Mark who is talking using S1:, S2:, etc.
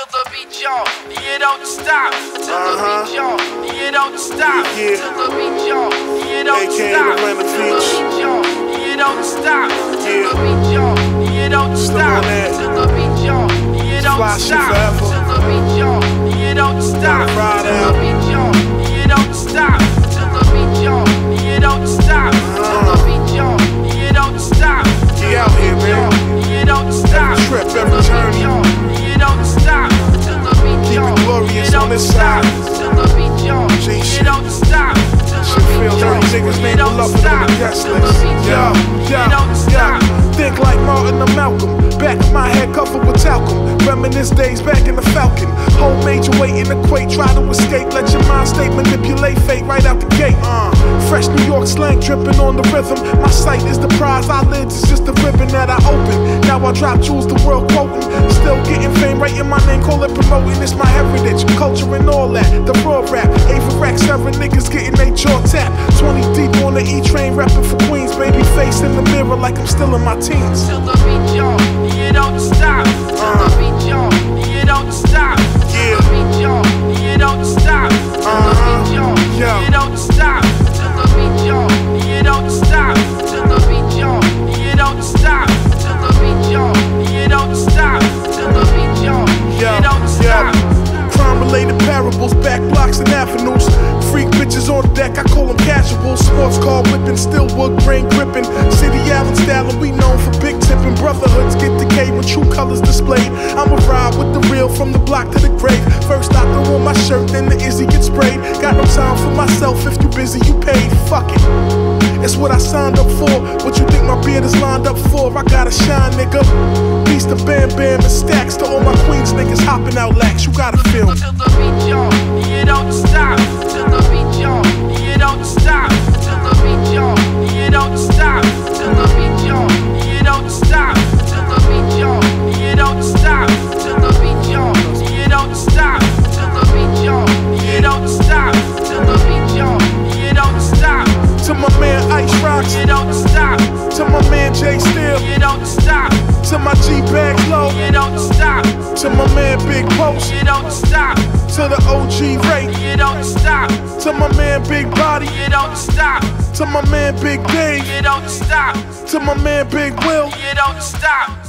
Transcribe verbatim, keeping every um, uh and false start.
S1: till the beat, y'all. You don't stop till the beat, y'all. You don't stop
S2: Yeah.
S1: till the beat, y'all. You don't
S2: A K A
S1: stop
S2: Lorena
S1: till the
S2: Beach.
S1: beat, y'all. You don't stop till
S2: Yeah.
S1: the beat, y'all. You don't
S2: Still
S1: stop
S2: on that.
S1: till the beat, y'all. You don't
S2: Fly shit
S1: stop
S2: forever.
S1: till the beat, y'all. You don't stop
S2: ride
S1: till the
S2: out.
S1: beat, y'all. You don't stop till the beat, y'all. You don't stop till the beat, y'all. You don't stop.
S2: He out here, man.
S1: You don't stop.
S2: Every trip,
S1: till
S2: every
S1: the beat,
S2: journey.
S1: y'all. You don't stop till the beat,
S2: Keep it
S1: y'all.
S2: glorious
S1: You
S2: on
S1: don't
S2: this
S1: stop
S2: side.
S1: till the beat, y'all.
S2: G
S1: You
S2: shit.
S1: don't stop till the
S2: Shit
S1: beat,
S2: feel
S1: y'all.
S2: dirty, niggas
S1: You
S2: name
S1: don't
S2: pull up on
S1: stop
S2: the guest
S1: till the
S2: list.
S1: beat,
S2: Yo,
S1: y'all.
S2: yo,
S1: You don't stop.
S2: yo. Think like Martin or Malcolm. Back of my head covered with talcum. Reminisce days back in the Falcon. Whole major weight in the quake. Try to escape. Let your mind state manipulate fate right out the gate. Uh, fresh New York slang dripping on the rhythm. My sight is the prize. Eyelids is just the ribbon that I open. Now I drop jewels the world quoting. Still getting fame, writing my name, call it promoting. It's my heritage, culture and all that. The raw rap, Averex, seven niggas getting they jaw tapped. twenty deep on the E train, rapping for Queens. Baby face in the mirror like I'm still in my teens.
S1: Till the beat, y'all. You don't stop till the beat, y'all. You don't stop till the beat, y'all. You don't stop till the beat, y'all.
S2: Yeah.
S1: You don't stop till the beat, y'all. You don't stop till the beat, y'all. You don't stop till the beat, y'all. You don't stop till the beat, y'all. You don't stop.
S2: Crime related parables, back blocks and avenues. Freak bitches on deck, I call them casuals. Sports car whipping, still wood grain gripping. City Island style, and we known for big tipping. Brotherhoods get decayed when true colors displayed. I'ma ride with the real from the block to the grave. First I throw on my shirt, then the Izzy gets sprayed. Got no time for myself, if you busy, you paid. Fuck it. It's what I signed up for. What you think my beard is lined up for? I gotta shine, nigga. Peace to Bam Bam and Stacks. To all my Queens niggas hopping out lax. You gotta feel me.
S1: Till the beat, y'all. You don't stop till the beat, y'all. You don't stop till the beat, y'all. You don't stop till the beat, y'all. You don't stop till the beat, y'all. You don't stop till the beat, y'all. You don't stop till the beat, y'all. You don't stop till the beat, y'all. You don't stop.
S2: To my man Ice Rocks.
S1: You don't stop.
S2: To my man Jay Steele.
S1: You don't stop.
S2: To my G Bags Low.
S1: You don't stop.
S2: To my man Big Post.
S1: You don't stop.
S2: To the O G Ray.
S1: You don't stop.
S2: To my man Big Body.
S1: You don't stop.
S2: To my man Big Dave.
S1: You don't stop.
S2: To my man Big Will.
S1: You don't stop.